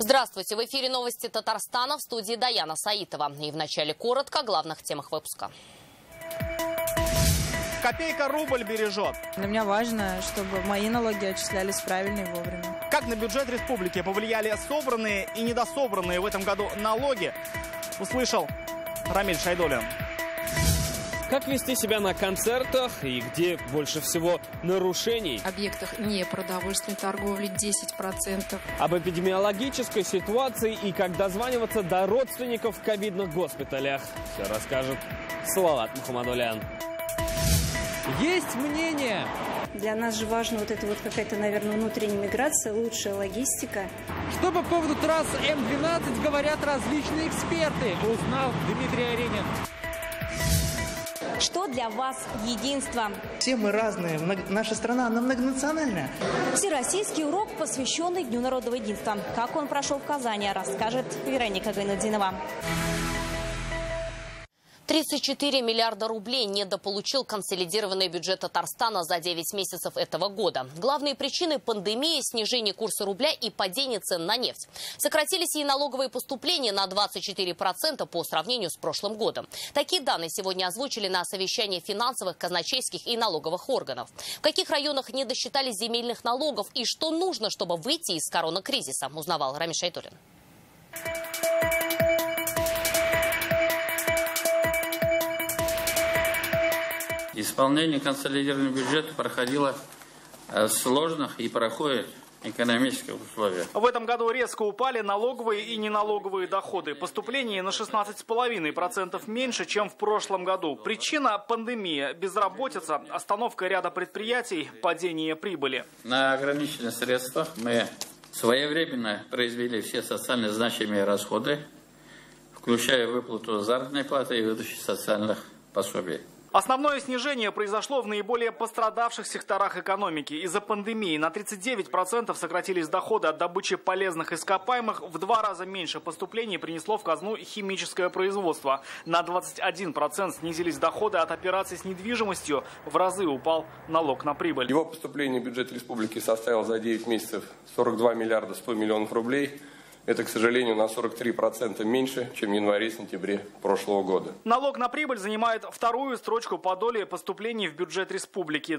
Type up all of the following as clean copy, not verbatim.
Здравствуйте! В эфире новости Татарстана, в студии Даяна Саитова. И вначале коротко о главных темах выпуска. Копейка рубль бережет. Для меня важно, чтобы мои налоги отчислялись правильно и вовремя. Как на бюджет республики повлияли собранные и недособранные в этом году налоги, услышал Рамиль Шайдуллин. Как вести себя на концертах и где больше всего нарушений? Объектах непродовольственной торговли 10%. Об эпидемиологической ситуации и как дозваниваться до родственников в ковидных госпиталях. Все расскажет Салават Мухаммадулян. Есть мнение. Для нас же важна вот эта вот какая-то, наверное, внутренняя миграция, лучшая логистика. Что по поводу трасс М-12 говорят различные эксперты, узнал Дмитрий Аренин. Что для вас единство? Все мы разные. Наша страна, она многонациональная. Всероссийский урок, посвященный Дню народного единства. Как он прошел в Казани, расскажет Вероника Гайнутдинова. 34 миллиарда рублей недополучил консолидированный бюджет Татарстана за 9 месяцев этого года. Главные причины – пандемии, снижение курса рубля и падение цен на нефть. Сократились и налоговые поступления на 24% по сравнению с прошлым годом. Такие данные сегодня озвучили на совещании финансовых, казначейских и налоговых органов. В каких районах не досчитали земельных налогов и что нужно, чтобы выйти из коронакризиса, узнавал Рамиль Шайдуллин. Исполнение консолидированного бюджета проходило в сложных и проходит экономических условиях. В этом году резко упали налоговые и неналоговые доходы. Поступления на 16,5% меньше, чем в прошлом году. Причина – пандемия, безработица, остановка ряда предприятий, падение прибыли. На ограниченных средствах мы своевременно произвели все социально значимые расходы, включая выплату заработной платы и выдачу социальных пособий. Основное снижение произошло в наиболее пострадавших секторах экономики. Из-за пандемии на 39% сократились доходы от добычи полезных ископаемых, в 2 раза меньше поступлений принесло в казну химическое производство. На 21% снизились доходы от операций с недвижимостью, в разы упал налог на прибыль. Его поступление в бюджет республики составило за 9 месяцев 42 миллиарда 100 миллионов рублей. Это, к сожалению, на 43% меньше, чем в январе-сентябре прошлого года. Налог на прибыль занимает вторую строчку по доле поступлений в бюджет республики –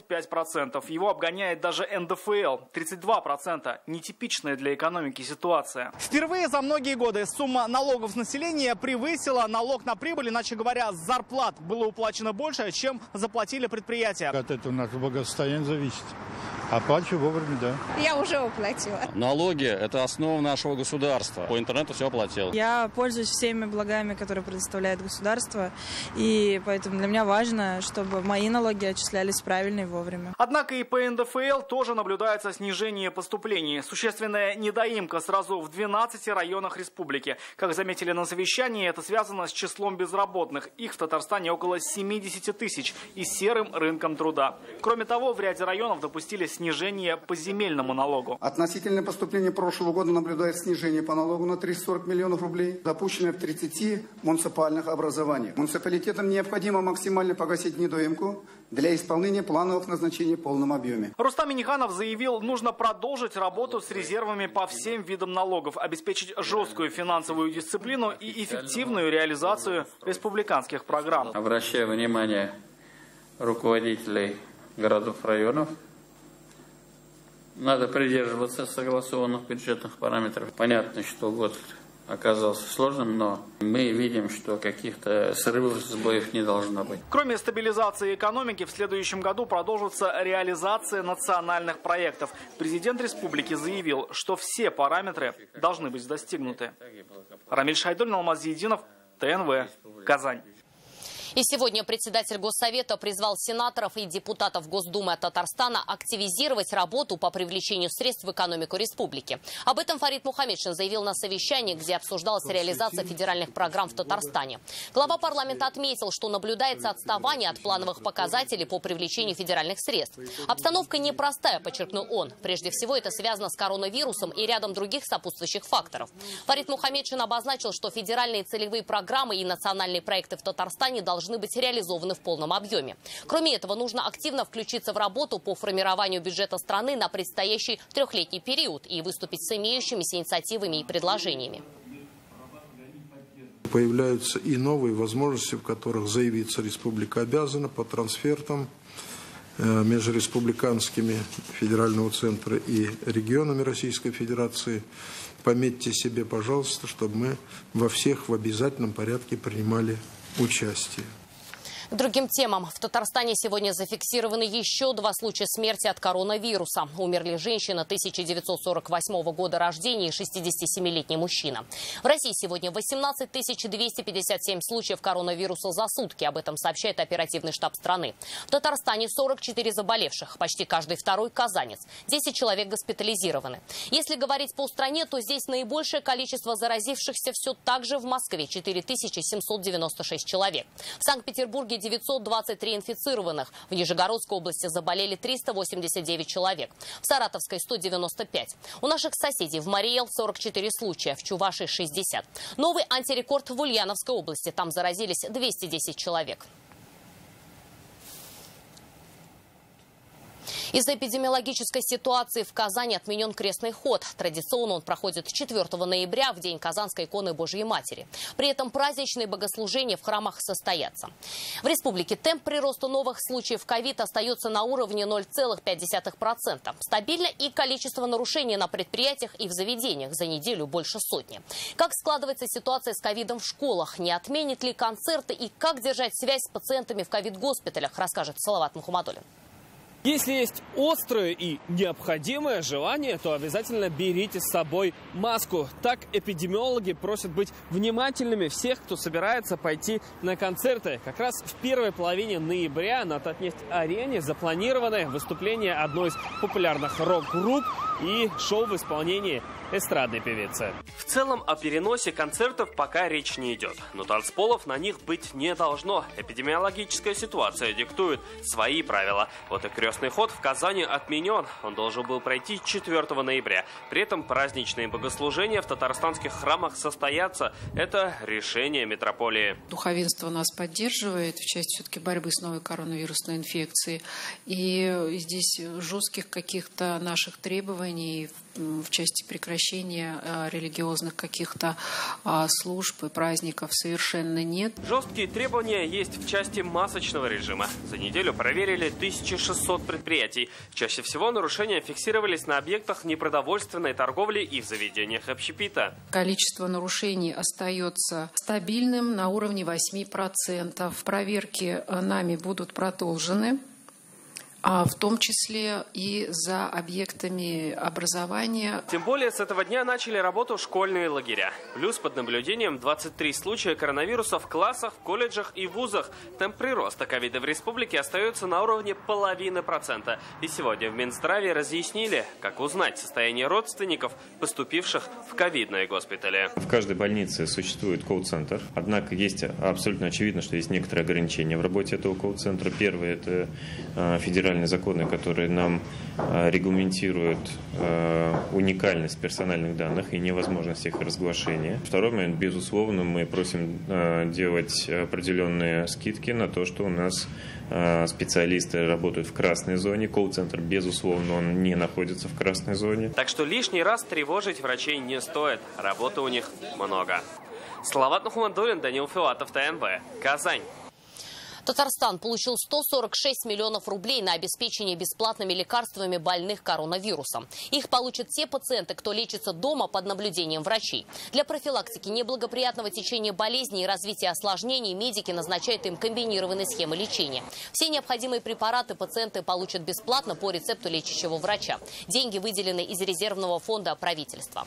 25%. Его обгоняет даже НДФЛ – 32%. Нетипичная для экономики ситуация. Впервые за многие годы сумма налогов с населения превысила налог на прибыль. Иначе говоря, с зарплат было уплачено больше, чем заплатили предприятия. От этого наше благосостояние зависит. Оплачиваю вовремя, да. Я уже уплатила. Налоги – это основа нашего государства. По интернету все оплатил. Я пользуюсь всеми благами, которые предоставляет государство. И поэтому для меня важно, чтобы мои налоги отчислялись правильно и вовремя. Однако и по НДФЛ тоже наблюдается снижение поступлений. Существенная недоимка сразу в 12 районах республики. Как заметили на совещании, это связано с числом безработных. Их в Татарстане около 70 тысяч и серым рынком труда. Кроме того, в ряде районов допустили снижение по земельному налогу. Относительно поступления прошлого года наблюдается снижение по налогу на 340 миллионов рублей, допущенное в 30 муниципальных образованиях. Муниципалитетам необходимо максимально погасить недоимку для исполнения плановых назначений в полном объеме. Рустам Минниханов заявил, нужно продолжить работу с резервами по всем видам налогов, обеспечить жесткую финансовую дисциплину и эффективную реализацию республиканских программ. Обращаю внимание руководителей городов, районов. Надо придерживаться согласованных бюджетных параметров. Понятно, что год оказался сложным, но мы видим, что каких-то срывов, сбоев не должно быть. Кроме стабилизации экономики, в следующем году продолжится реализация национальных проектов. Президент республики заявил, что все параметры должны быть достигнуты. Рамиль Шайдуллин, Алмаз Зиединов, ТНВ, Казань. И сегодня председатель Госсовета призвал сенаторов и депутатов Госдумы Татарстана активизировать работу по привлечению средств в экономику республики. Об этом Фарид Мухаммедшин заявил на совещании, где обсуждалась реализация федеральных программ в Татарстане. Глава парламента отметил, что наблюдается отставание от плановых показателей по привлечению федеральных средств. Обстановка непростая, подчеркнул он. Прежде всего, это связано с коронавирусом и рядом других сопутствующих факторов. Фарид Мухаммедшин обозначил, что федеральные целевые программы и национальные проекты в Татарстане должны должны быть реализованы в полном объеме. Кроме этого, нужно активно включиться в работу по формированию бюджета страны на предстоящий трехлетний период и выступить с имеющимися инициативами и предложениями. Появляются и новые возможности, в которых заявиться республика обязана по трансфертам между республиканскими федерального центра и регионами Российской Федерации. Пометьте себе, пожалуйста, чтобы мы во всех в обязательном порядке принимали участие. К другим темам. В Татарстане сегодня зафиксированы еще 2 случая смерти от коронавируса. Умерли женщина 1948 года рождения и 67-летний мужчина. В России сегодня 18 257 случаев коронавируса за сутки. Об этом сообщает оперативный штаб страны. В Татарстане 44 заболевших, почти каждый второй казанец. 10 человек госпитализированы. Если говорить по стране, то здесь наибольшее количество заразившихся все так же в Москве – 4796 человек. В Санкт-Петербурге 923 инфицированных. В Нижегородской области заболели 389 человек. В Саратовской 195. У наших соседей в Марий Эл 44 случая, в Чувашии 60. Новый антирекорд в Ульяновской области. Там заразились 210 человек. Из-за эпидемиологической ситуации в Казани отменен крестный ход. Традиционно он проходит 4 ноября, в день Казанской иконы Божьей Матери. При этом праздничные богослужения в храмах состоятся. В республике темп прироста новых случаев ковид остается на уровне 0,5%. Стабильно и количество нарушений на предприятиях и в заведениях за неделю больше сотни. Как складывается ситуация с ковидом в школах? Не отменят ли концерты и как держать связь с пациентами в ковид-госпиталях, расскажет Салават Мухаммадулин. Если есть острое и необходимое желание, то обязательно берите с собой маску. Так эпидемиологи просят быть внимательными всех, кто собирается пойти на концерты. Как раз в первой половине ноября на Татнефть-арене запланированы выступления одной из популярных рок-групп и шоу в исполнении эстрадной певицы. В целом о переносе концертов пока речь не идет. Но танцполов на них быть не должно. Эпидемиологическая ситуация диктует свои правила. Вот и крестный ход в Казани отменен. Он должен был пройти 4 ноября. При этом праздничные богослужения в татарстанских храмах состоятся. Это решение метрополии. Духовенство нас поддерживает в части все-таки борьбы с новой коронавирусной инфекцией. И здесь жестких каких-то наших требований в части прекращения религиозных каких-то служб и праздников совершенно нет. Жесткие требования есть в части масочного режима. За неделю проверили 1600 предприятий. Чаще всего нарушения фиксировались на объектах непродовольственной торговли и в заведениях общепита. Количество нарушений остается стабильным на уровне 8%. Проверки нами будут продолжены. В том числе и за объектами образования. Тем более с этого дня начали работу школьные лагеря. Плюс под наблюдением 23 случая коронавируса в классах, в колледжах и вузах. Темп прироста ковида в республике остается на уровне 0,5%. И сегодня в Минздраве разъяснили, как узнать состояние родственников, поступивших в ковидные госпитали. В каждой больнице существует колл-центр. Однако есть абсолютно очевидно, что есть некоторые ограничения в работе этого колл-центра. Первое – это федеральные законы, которые нам регламентируют уникальность персональных данных и невозможность их разглашения. Второй момент, безусловно, мы просим делать определенные скидки на то, что у нас специалисты работают в красной зоне. Колл-центр, безусловно, он не находится в красной зоне. Так что лишний раз тревожить врачей не стоит. Работы у них много. Салават Мухаммадулин, Данил Филатов, ТНВ, Казань. Татарстан получил 146 миллионов рублей на обеспечение бесплатными лекарствами больных коронавирусом. Их получат те пациенты, кто лечится дома под наблюдением врачей. Для профилактики неблагоприятного течения болезни и развития осложнений медики назначают им комбинированные схемы лечения. Все необходимые препараты пациенты получат бесплатно по рецепту лечащего врача. Деньги выделены из резервного фонда правительства.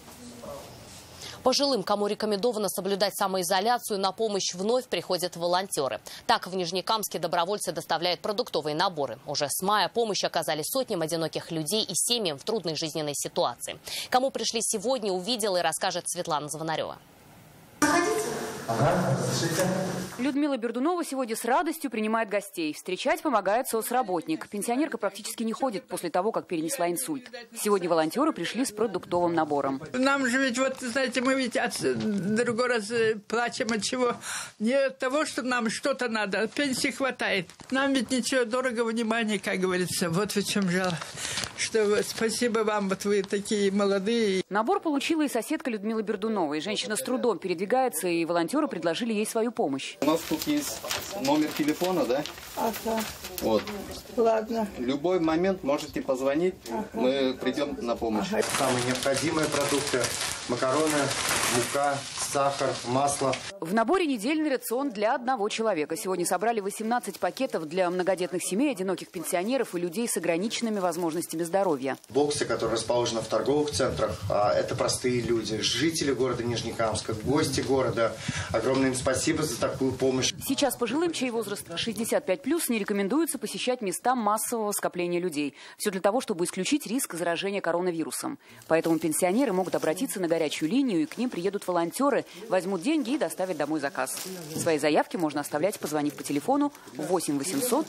Пожилым, кому рекомендовано соблюдать самоизоляцию, на помощь вновь приходят волонтеры. Так, в Нижнекамске добровольцы доставляют продуктовые наборы. Уже с мая помощь оказали сотням одиноких людей и семьям в трудной жизненной ситуации. Кому пришли сегодня, увидела и расскажет Светлана Звонарева. Людмила Бердунова сегодня с радостью принимает гостей. Встречать помогает соцработник. Пенсионерка практически не ходит после того, как перенесла инсульт. Сегодня волонтеры пришли с продуктовым набором. Нам же ведь, вот, знаете, мы ведь другой раз плачем от чего? Не от того, что нам что-то надо, пенсии хватает. Нам ведь ничего, дорого внимания, как говорится. Вот в чем дело. Что спасибо вам, вот вы такие молодые. Набор получила и соседка Людмилы Бердуновой. Женщина с трудом передвигается, и волонтеры предложили ей свою помощь. У нас тут есть номер телефона, да? Ага. Вот. Ладно. В любой момент можете позвонить, мы придем на помощь. Самые необходимые продукты: макароны, мука, сахар, масло. В наборе недельный рацион для одного человека. Сегодня собрали 18 пакетов для многодетных семей, одиноких пенсионеров и людей с ограниченными возможностями здоровья. Боксы, которые расположены в торговых центрах, это простые люди, жители города Нижнекамска, гости города. Огромное им спасибо за такую помощь. Сейчас пожилым, чей возраст 65+, не рекомендуется посещать места массового скопления людей. Все для того, чтобы исключить риск заражения коронавирусом. Поэтому пенсионеры могут обратиться на горячую линию, и к ним приедут волонтеры, возьмут деньги и доставят домой заказ. Свои заявки можно оставлять, позвонив по телефону 8 800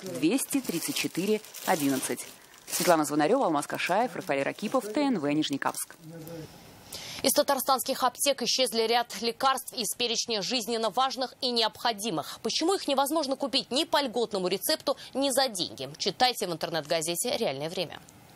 234 11. Светлана Звонарева, Алмаз Кашаев, Рафаэль Ракипов, ТНВ, Нижнекамск. Из татарстанских аптек исчезли ряд лекарств из перечня жизненно важных и необходимых. Почему их невозможно купить ни по льготному рецепту, ни за деньги? Читайте в интернет-газете «Реальное время».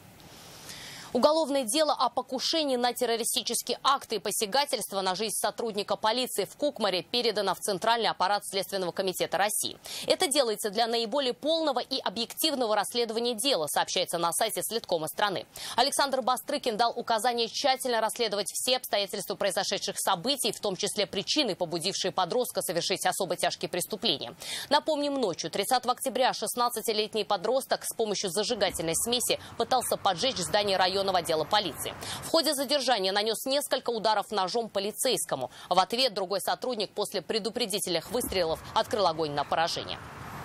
Уголовное дело о покушении на террористические акты и посягательства на жизнь сотрудника полиции в Кукмаре передано в Центральный аппарат Следственного комитета России. Это делается для наиболее полного и объективного расследования дела, сообщается на сайте Следкома страны. Александр Бастрыкин дал указание тщательно расследовать все обстоятельства произошедших событий, в том числе причины, побудившие подростка совершить особо тяжкие преступления. Напомним, ночью 30 октября 16-летний подросток с помощью зажигательной смеси пытался поджечь здание района отдела полиции. В ходе задержания нанес несколько ударов ножом полицейскому. В ответ другой сотрудник после предупредительных выстрелов открыл огонь на поражение.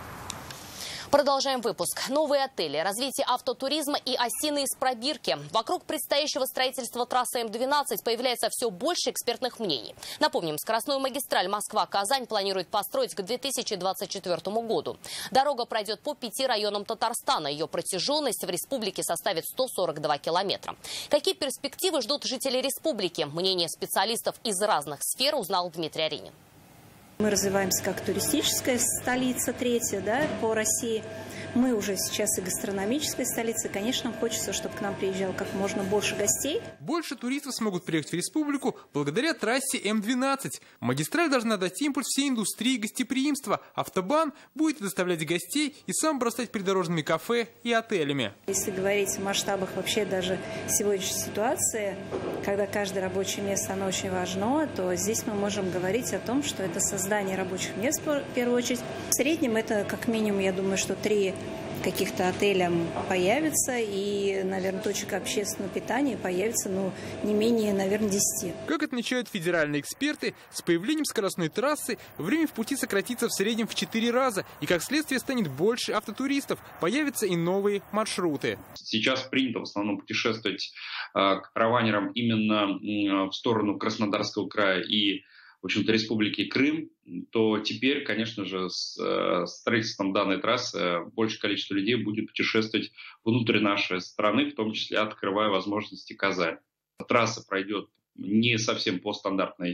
Продолжаем выпуск. Новые отели, развитие автотуризма и осины из пробирки. Вокруг предстоящего строительства трассы М12 появляется все больше экспертных мнений. Напомним, скоростную магистраль Москва-Казань планирует построить к 2024 году. Дорога пройдет по 5 районам Татарстана. Ее протяженность в республике составит 142 километра. Какие перспективы ждут жителей республики? Мнение специалистов из разных сфер узнал Дмитрий Аринин. Мы развиваемся как туристическая столица, третья, да, по России. Мы уже сейчас и гастрономическая столица. Конечно, нам хочется, чтобы к нам приезжало как можно больше гостей. Больше туристов смогут приехать в республику благодаря трассе М12. Магистраль должна дать импульс всей индустрии гостеприимства. Автобан будет доставлять гостей и сам бросать придорожными кафе и отелями. Если говорить в масштабах вообще даже сегодняшней ситуации, когда каждое рабочее место, оно очень важно, то здесь мы можем говорить о том, что это создание рабочих мест в первую очередь. В среднем это как минимум, я думаю, что 3 каких-то отеля появится, и, наверное, точек общественного питания появится, не менее, наверное, 10. Как отмечают федеральные эксперты, с появлением скоростной трассы время в пути сократится в среднем в 4 раза, и как следствие станет больше автотуристов, появятся и новые маршруты. Сейчас принято в основном путешествовать караванерам именно в сторону Краснодарского края и, в общем-то, Республики Крым, то теперь, конечно же, с строительством данной трассы большее количество людей будет путешествовать внутрь нашей страны, в том числе открывая возможности Казани. Трасса пройдет не совсем по стандартной,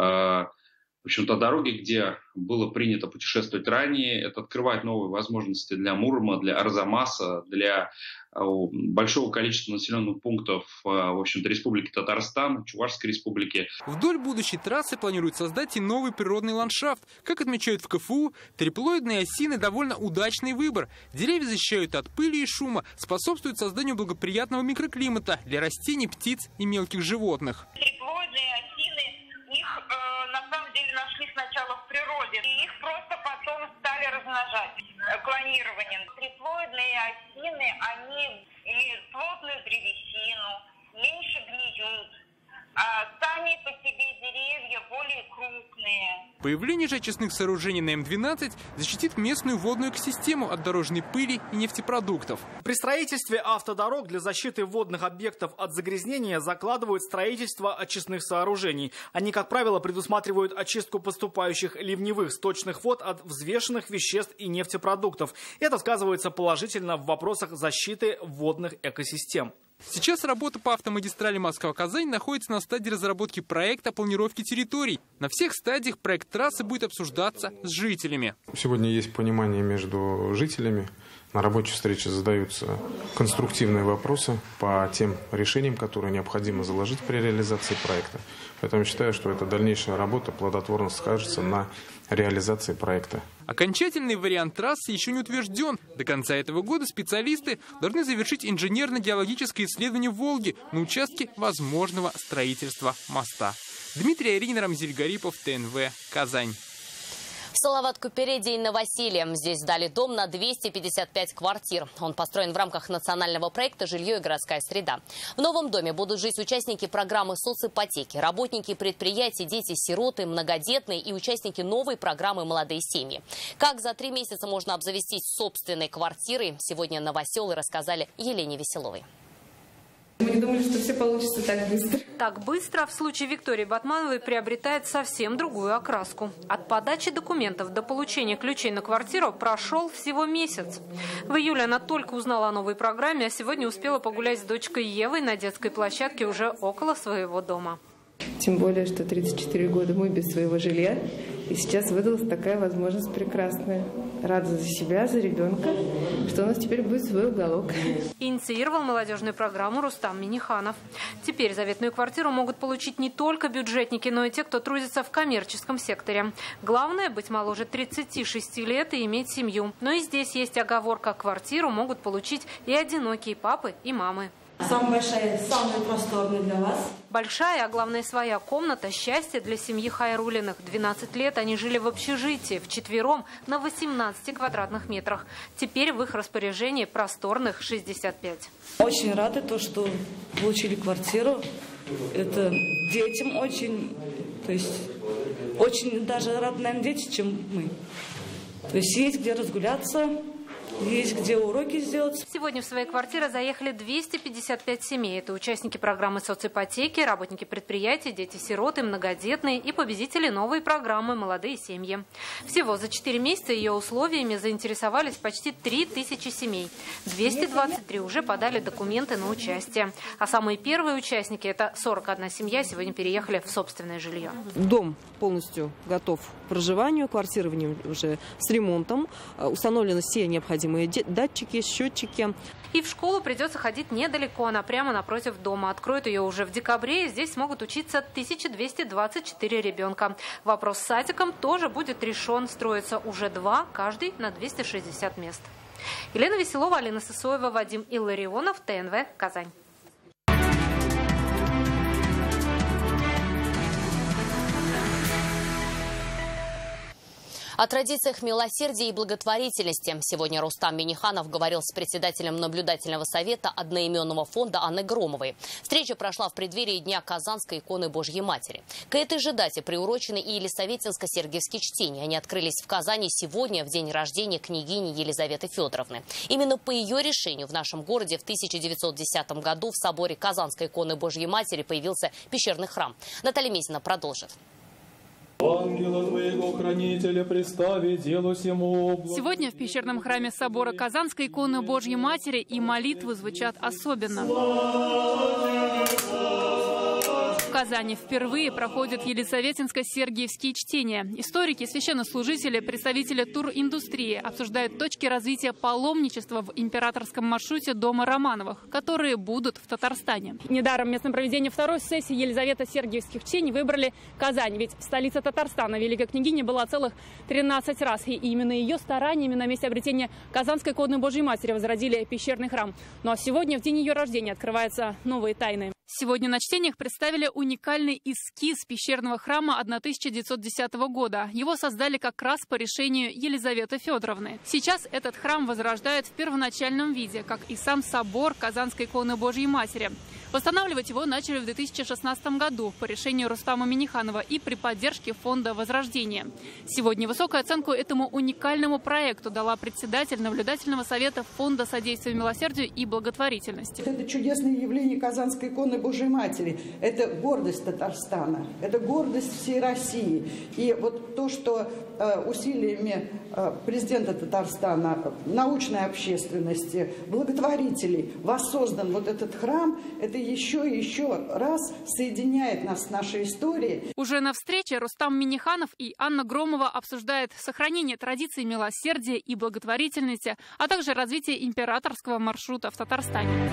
в общем-то, дороге, где было принято путешествовать ранее. Это открывает новые возможности для Мурома, для Арзамаса, для большого количества населенных пунктов, в общем-то, Республики Татарстан, Чувашской республики. Вдоль будущей трассы планируют создать и новый природный ландшафт. Как отмечают в КФУ, триплоидные осины довольно удачный выбор. Деревья защищают от пыли и шума, способствуют созданию благоприятного микроклимата для растений, птиц и мелких животных. Триплоидные осины, их на самом деле нашли сначала в природе, и их просто потом стали размножать клонированием. Триплоидные осины, они имеют плотную древесину, меньше гниют, а сами по себе деревья более крупные. Появление же очистных сооружений на М-12 защитит местную водную экосистему от дорожной пыли и нефтепродуктов. При строительстве автодорог для защиты водных объектов от загрязнения закладывают строительство очистных сооружений. Они, как правило, предусматривают очистку поступающих ливневых сточных вод от взвешенных веществ и нефтепродуктов. Это сказывается положительно в вопросах защиты водных экосистем. Сейчас работа по автомагистрали Москва-Казань находится на стадии разработки проекта планировки территорий. На всех стадиях проект трассы будет обсуждаться с жителями. Сегодня есть понимание между жителями. На рабочей встрече задаются конструктивные вопросы по тем решениям, которые необходимо заложить при реализации проекта. Поэтому считаю, что эта дальнейшая работа плодотворно скажется на реализации проекта. Окончательный вариант трассы еще не утвержден. До конца этого года специалисты должны завершить инженерно-геологическое исследование Волги на участке возможного строительства моста. Дмитрий Аринин, Рамзиль Гарипов, ТНВ, Казань. В Салават-Купереде и Новоселье. Здесь сдали дом на 255 квартир. Он построен в рамках национального проекта «Жилье и городская среда». В новом доме будут жить участники программы соципотеки, работники предприятий, дети-сироты, многодетные и участники новой программы «Молодые семьи». Как за 3 месяца можно обзавестись собственной квартирой, сегодня новоселы рассказали Елене Веселовой. Мы не думали, что все получится так быстро. Так быстро в случае Виктории Батмановой приобретает совсем другую окраску. От подачи документов до получения ключей на квартиру прошел всего месяц. В июле она только узнала о новой программе, а сегодня успела погулять с дочкой Евой на детской площадке уже около своего дома. Тем более, что 34 года мы без своего жилья. И сейчас выдалась такая возможность прекрасная. Рада за себя, за ребенка, что у нас теперь будет свой уголок. Инициировал молодежную программу Рустам Миниханов. Теперь заветную квартиру могут получить не только бюджетники, но и те, кто трудится в коммерческом секторе. Главное – быть моложе 36 лет и иметь семью. Но и здесь есть оговорка: квартиру могут получить и одинокие папы и мамы. Самая большая, самая просторная для вас. Большая, а главное своя комната – счастье для семьи Хайрулиных. 12 лет они жили в общежитии, вчетвером, на 18 квадратных метрах. Теперь в их распоряжении просторных 65. Очень рады, что получили квартиру. Это детям очень, то есть очень даже рады, наверное, дети, чем мы. То есть где разгуляться. Есть где уроки сделать. Сегодня в свои квартиры заехали 255 семей. Это участники программы соципотеки, работники предприятий, дети-сироты, многодетные и победители новой программы «Молодые семьи». Всего за 4 месяца ее условиями заинтересовались почти 3000 семей. 223 уже подали документы на участие. А самые первые участники, это 41 семья, сегодня переехали в собственное жилье. Дом полностью готов к проживанию, квартира в нем уже с ремонтом, установлены все необходимые датчики, счетчики. И в школу придется ходить недалеко, она прямо напротив дома. Откроют ее уже в декабре, и здесь смогут учиться 1224 ребенка. Вопрос с садиком тоже будет решен. Строится уже 2, каждый на 260 мест. Елена Веселова, Алина Сысоева, Вадим Илларионов, ТНВ, Казань. О традициях милосердия и благотворительности сегодня Рустам Миниханов говорил с председателем наблюдательного совета одноименного фонда Анной Громовой. Встреча прошла в преддверии Дня Казанской иконы Божьей Матери. К этой же дате приурочены и Елисаветинско-Сергиевские чтения. Они открылись в Казани сегодня, в день рождения княгини Елизаветы Федоровны. Именно по ее решению в нашем городе в 1910 году в соборе Казанской иконы Божьей Матери появился пещерный храм. Наталья Мезина продолжит. Ангела твоего хранителя представи, делусь ему. Сегодня в пещерном храме собора Казанской иконы Божьей Матери и молитвы звучат особенно. В Казани впервые проходят Елисаветинско-Сергиевские чтения. Историки, священнослужители, представители туриндустрии обсуждают точки развития паломничества в императорском маршруте дома Романовых, которые будут в Татарстане. Недаром местом проведения второй сессии Елизавета-Сергиевских чтений выбрали Казань, ведь столица Татарстана великой княгини была целых 13 раз. И именно ее стараниями на месте обретения Казанской иконы Божьей Матери возродили пещерный храм. Ну а сегодня, в день ее рождения, открываются новые тайны. Сегодня на чтениях представили уникальный эскиз пещерного храма 1910 года. Его создали как раз по решению Елизаветы Федоровны. Сейчас этот храм возрождают в первоначальном виде, как и сам собор Казанской иконы Божьей Матери. Восстанавливать его начали в 2016 году по решению Рустама Минниханова и при поддержке Фонда Возрождения. Сегодня высокую оценку этому уникальному проекту дала председатель наблюдательного совета Фонда содействия милосердию и благотворительности. Это чудесное явление Казанской иконы Божьей Матери. Это гордость Татарстана, это гордость всей России. И вот то, что усилиями президента Татарстана, научной общественности, благотворителей воссоздан вот этот храм, это еще и еще раз соединяет нас с нашей историей. Уже на встрече Рустам Минниханов и Анна Громова обсуждают сохранение традиций милосердия и благотворительности, а также развитие императорского маршрута в Татарстане.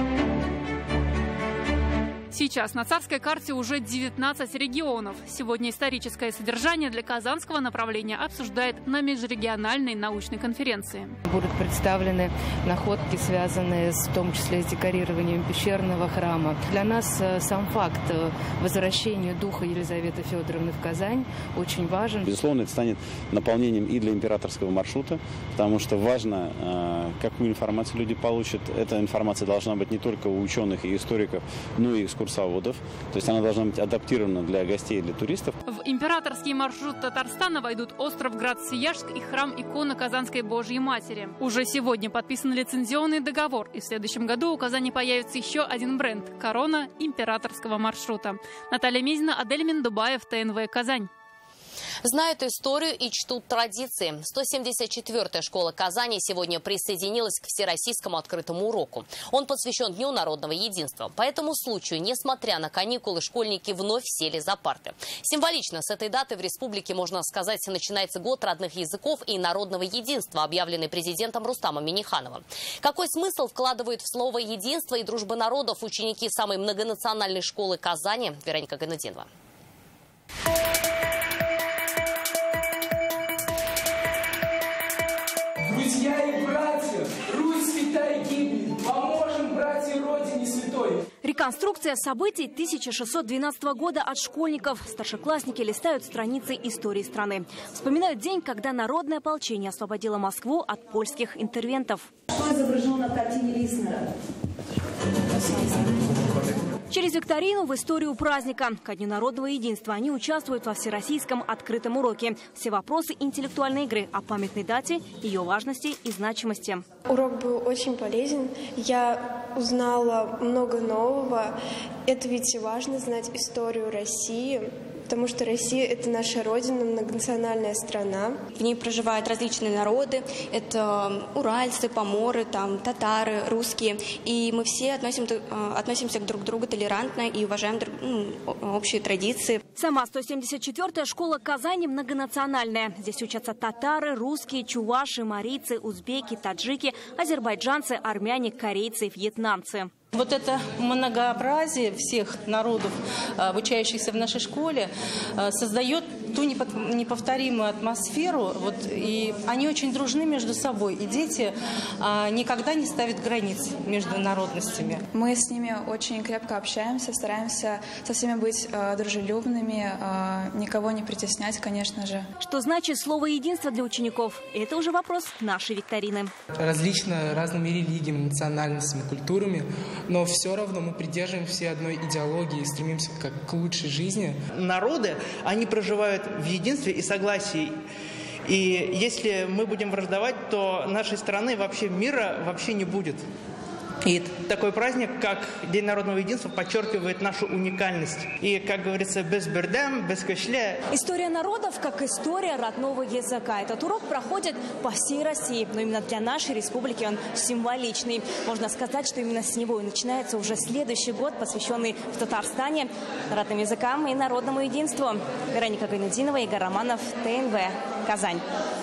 Сейчас на царской карте уже 19 регионов. Сегодня историческое содержание для казанского направления обсуждает на межрегиональной научной конференции. Будут представлены находки, связанные в том числе с декорированием пещерного храма. Для нас сам факт возвращения духа Елизаветы Федоровны в Казань очень важен. Безусловно, это станет наполнением и для императорского маршрута, потому что важно, какую информацию люди получат. Эта информация должна быть не только у ученых и историков, но и экскурсоводов. То есть она должна быть адаптирована для гостей и для туристов. В императорский маршрут Татарстана войдут остров Град-Свияжск и храм иконы Казанской Божьей Матери. Уже сегодня подписан лицензионный договор, и в следующем году у Казани появится еще один бренд – корона императорского маршрута. Наталья Мизина, Адель Миндубаев, ТНВ Казань. Знают историю и чтут традиции. 174-я школа Казани сегодня присоединилась к всероссийскому открытому уроку. Он посвящен Дню народного единства. По этому случаю, несмотря на каникулы, школьники вновь сели за парты. Символично с этой даты в республике, можно сказать, начинается год родных языков и народного единства, объявленный президентом Рустамом Миннихановым. Какой смысл вкладывают в слово «единство» и «дружба народов» ученики самой многонациональной школы Казани? Вероника Гайнутдинова. Друзья и братья, Русь святая гибнет, поможем братья Родине святой. Реконструкция событий 1612 года от школьников. Старшеклассники листают страницы истории страны. Вспоминают день, когда народное ополчение освободило Москву от польских интервентов. Что изображено на картине Лиснера? Через викторину в историю праздника. Ко Дню народного единства они участвуют во всероссийском открытом уроке. Все вопросы интеллектуальной игры о памятной дате, ее важности и значимости. Урок был очень полезен. Я узнала много нового. Это ведь важно знать историю России. Потому что Россия – это наша родина, многонациональная страна. В ней проживают различные народы. Это уральцы, поморы, татары, русские. И мы все относимся друг к другу толерантно и уважаем общие традиции. Сама 174-я школа Казани многонациональная. Здесь учатся татары, русские, чуваши, марийцы, узбеки, таджики, азербайджанцы, армяне, корейцы, вьетнамцы. Вот это многообразие всех народов, обучающихся в нашей школе, создает ту неповторимую атмосферу. И они очень дружны между собой. И дети никогда не ставят границ между народностями. Мы с ними очень крепко общаемся, стараемся со всеми быть дружелюбными, никого не притеснять, конечно же. Что значит слово «единство» для учеников? Это уже вопрос нашей викторины. Разными религиями, национальностями, культурами. Но все равно мы придерживаемся всей одной идеологии и стремимся к лучшей жизни. Народы, они проживают в единстве и согласии. И если мы будем враждовать, то нашей страны, вообще мира вообще не будет. И такой праздник, как День народного единства, подчеркивает нашу уникальность. И, как говорится, без бердем, без кашле. История народов как история родного языка. Этот урок проходит по всей России. Но именно для нашей республики он символичный. Можно сказать, что именно с него и начинается уже следующий год, посвященный в Татарстане родным языкам и народному единству. Вероника Гайнутдинова, Игорь Романов, ТНВ, Казань.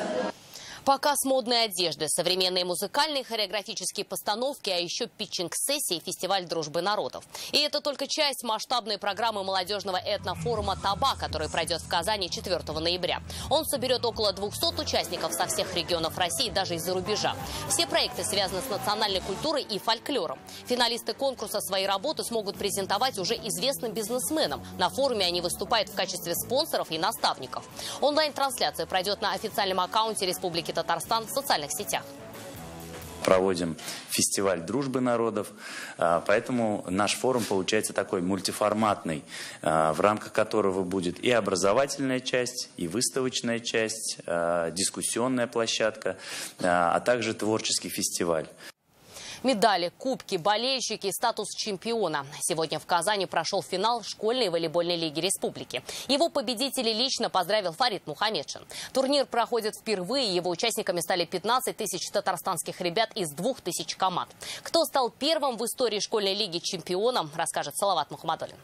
Показ модной одежды, современные музыкальные хореографические постановки, а еще питчинг-сессии и фестиваль дружбы народов. И это только часть масштабной программы молодежного этнофорума «Таба», который пройдет в Казани 4 ноября. Он соберет около 200 участников со всех регионов России, даже из-за рубежа. Все проекты связаны с национальной культурой и фольклором. Финалисты конкурса свои работы смогут презентовать уже известным бизнесменам. На форуме они выступают в качестве спонсоров и наставников. Онлайн-трансляция пройдет на официальном аккаунте Республики Татарстан в социальных сетях. проводим фестиваль дружбы народов. Поэтому наш форум получается такой мультиформатный, в рамках которого будет и образовательная часть, и выставочная часть, дискуссионная площадка, а также творческий фестиваль. Медали, кубки, болельщики и статус чемпиона. Сегодня в Казани прошел финал школьной волейбольной лиги республики. Его победителей лично поздравил Фарид Мухамедшин. Турнир проходит впервые. Его участниками стали 15 тысяч татарстанских ребят из 2000 команд. Кто стал первым в истории школьной лиги чемпионом, расскажет Салават Мухаммадуллин.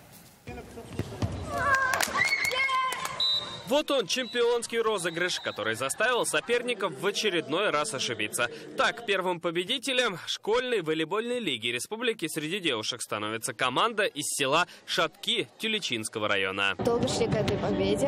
Вот он, чемпионский розыгрыш, который заставил соперников в очередной раз ошибиться. Так, первым победителем школьной волейбольной лиги республики среди девушек становится команда из села Шатки Тюлечинского района. Долго шли к этой победе.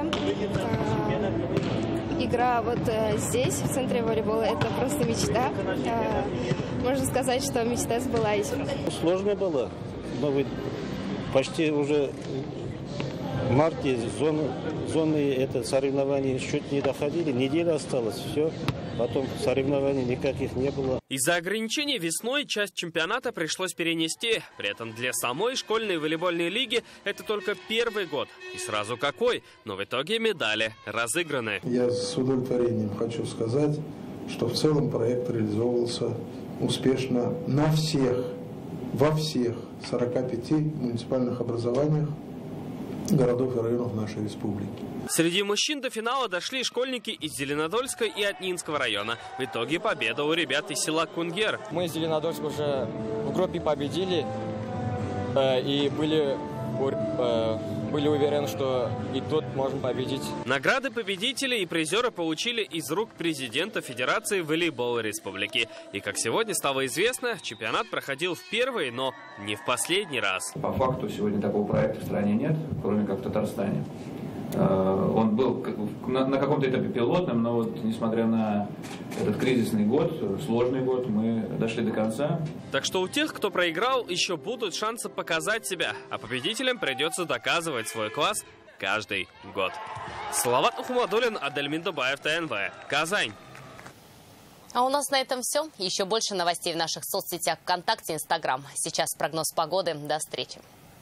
Игра вот здесь, в центре волейбола, это просто мечта. Можно сказать, что мечта сбылась. Сложно было. Мы почти уже в марте зоны это соревнований чуть не доходили. Неделя осталась, все. Потом соревнований никаких не было. Из-за ограничений весной часть чемпионата пришлось перенести. При этом для самой школьной волейбольной лиги это только первый год. И сразу какой? Но в итоге медали разыграны. Я с удовлетворением хочу сказать, что в целом проект реализовывался успешно во всех 45 муниципальных образованиях городов и районов нашей республики. Среди мужчин до финала дошли школьники из Зеленодольска и Отнинского района. В итоге победа у ребят из села Кунгер. Мы из Зеленодольска уже в группе победили и были уверены, что и тут можем победить. Награды победителей и призеры получили из рук президента Федерации волейбола республики. И, как сегодня стало известно, чемпионат проходил в первый, но не в последний раз. По факту сегодня такого проекта в стране нет, кроме как в Татарстане. Он был на каком-то этапе пилотным, но вот несмотря на этот кризисный год, сложный год, мы дошли до конца. Так что у тех, кто проиграл, еще будут шансы показать себя, а победителям придется доказывать свой класс каждый год. Салават Мухаммадуллин, Адельмин Дубаев, ТНВ, Казань. А у нас на этом все. Еще больше новостей в наших соцсетях ВКонтакте, Инстаграм. Сейчас прогноз погоды. До встречи.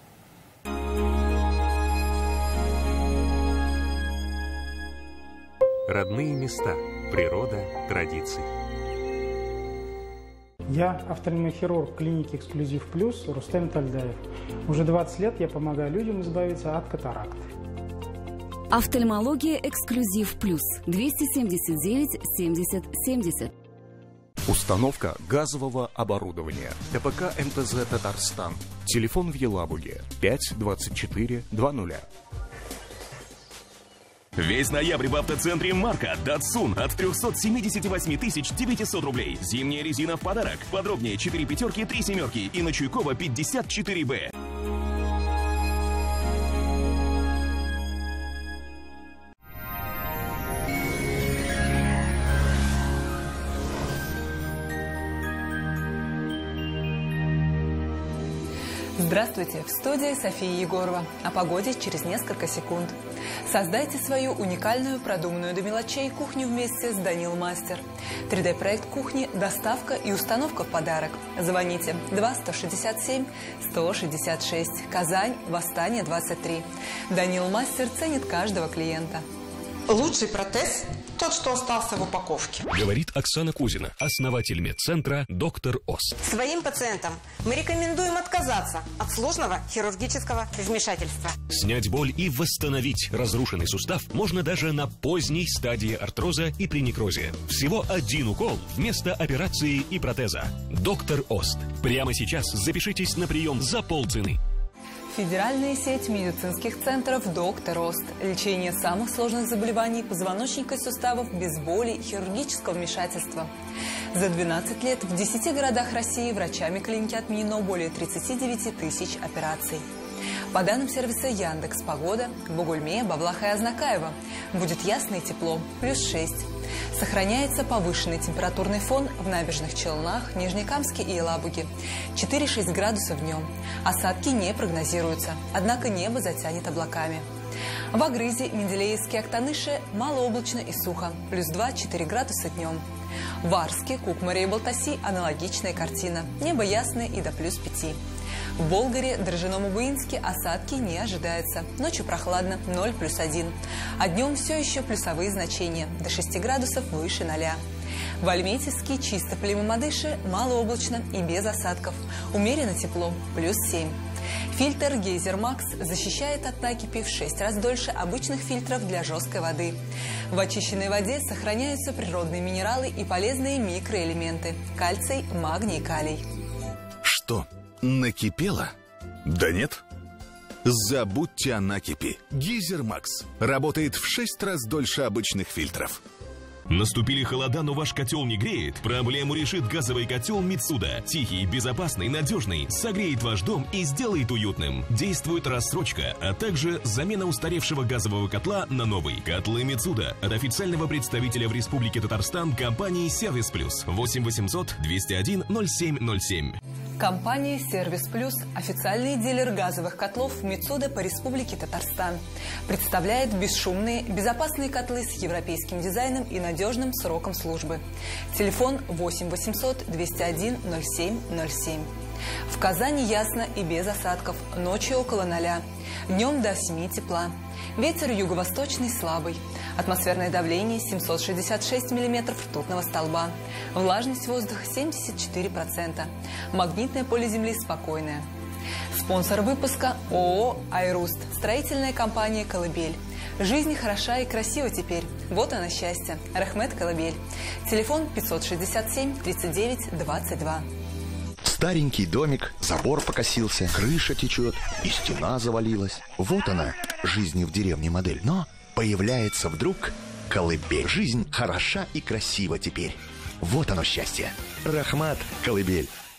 Родные места, природа, традиции. Я офтальмохирург клиники «Эксклюзив Плюс» Рустем Тальдаев. Уже 20 лет я помогаю людям избавиться от катаракты. Офтальмология «Эксклюзив Плюс» 279 70 70. Установка газового оборудования. ТПК МТЗ «Татарстан». Телефон в Елабуге 5 24 20. Весь ноябрь в автоцентре «Марка». Datsun от 378 900 рублей. Зимняя резина в подарок. Подробнее 4 пятерки, 3 семерки и на Чуйкова 54Б. Здравствуйте! В студии София Егорова. О погоде через несколько секунд. Создайте свою уникальную, продуманную до мелочей кухню вместе с Данил Мастер. 3D-проект кухни, доставка и установка в подарок. Звоните 2-167-166. Казань, Восстание, 23. Данил Мастер ценит каждого клиента. Лучший протез – тот, что остался в упаковке. Говорит Оксана Кузина, основатель медцентра «Доктор Ост». Своим пациентам мы рекомендуем отказаться от сложного хирургического вмешательства. Снять боль и восстановить разрушенный сустав можно даже на поздней стадии артроза и при некрозе. Всего один укол вместо операции и протеза. «Доктор Ост». Прямо сейчас запишитесь на прием за полцены. Федеральная сеть медицинских центров «Доктор Ост». Лечение самых сложных заболеваний позвоночника и суставов без боли и хирургического вмешательства. За 12 лет в 10 городах России врачами клиники отменено более 39 тысяч операций. По данным сервиса Яндекс Погода, в Бугульме, Бавлаха и Азнакаево будет ясно и тепло, +6. Сохраняется повышенный температурный фон в Набережных Челнах, Нижнекамске и Елабуге. 4-6 градусов днем. Осадки не прогнозируются, однако небо затянет облаками. В Агрызе, Менделеевске, Актаныше малооблачно и сухо, плюс 2-4 градуса днем. В Арске, Кукмаре и Балтаси аналогичная картина, небо ясное и до плюс 5. В Болгаре, Дрожжином и Буинске осадки не ожидается. Ночью прохладно, 0 плюс 1. А днем все еще плюсовые значения, до 6 градусов выше 0. В Альметьевске, Чистополе и Мамадыше малооблачно и без осадков. Умеренно тепло, плюс 7. Фильтр Гейзер Макс защищает от накипи в 6 раз дольше обычных фильтров для жесткой воды. В очищенной воде сохраняются природные минералы и полезные микроэлементы – кальций, магний и калий. Что, накипело? Да нет. Забудьте о накипи. Гейзер Макс работает в 6 раз дольше обычных фильтров. Наступили холода, но ваш котел не греет? Проблему решит газовый котел Мицуда. Тихий, безопасный, надежный. Согреет ваш дом и сделает уютным. Действует рассрочка, а также замена устаревшего газового котла на новый. Котлы Мицуда от официального представителя в Республике Татарстан компании «Сервис Плюс». 8 800 201 0707. Компания «Сервис Плюс» – официальный дилер газовых котлов Мицуда по Республике Татарстан. Представляет бесшумные, безопасные котлы с европейским дизайном и надежным сроком службы. Телефон 8 800 201 0707. В Казани ясно и без осадков, ночью около 0. Днем до 7 тепла. Ветер юго-восточный слабый. Атмосферное давление 766 мм ртутного столба. Влажность воздуха 74%. Магнитное поле Земли спокойное. Спонсор выпуска ООО «Айруст». Строительная компания «Колыбель». Жизнь хороша и красива теперь. Вот оно счастье. Рахмет Колыбель. Телефон 567 39 22. Старенький домик, забор покосился, крыша течет и стена завалилась. Вот она, жизни в деревне модель. Но появляется вдруг Колыбель. Жизнь хороша и красива теперь. Вот оно счастье. Рахмат Колыбель.